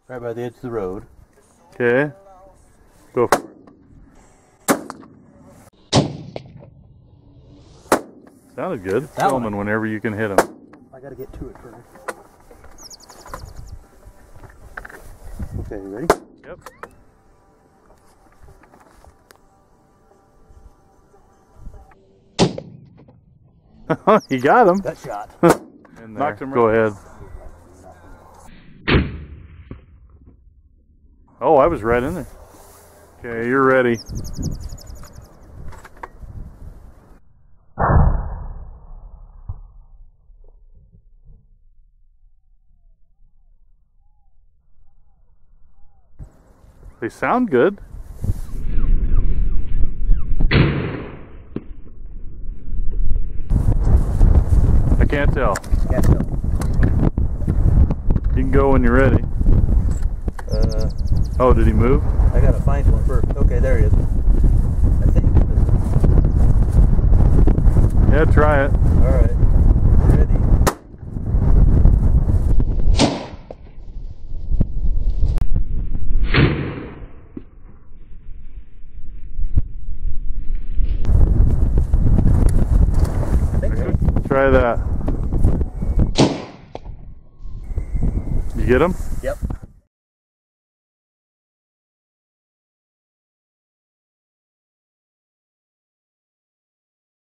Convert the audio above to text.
Right by the edge of the road. Okay. Go for it. Sounded good. Filming whenever you can hit them. I gotta get to it first. Okay, you ready? Yep. You got him. That shot. In there. Knocked him. Go ahead. Oh, I was right in there. Okay, you're ready. They sound good. I can't tell. Can't tell. You can go when you're ready. Oh, did he move? I gotta find one first. Okay, there he is. I think. Yeah, try it. Alright. Ready. I think so. Try that. You get him? Yep.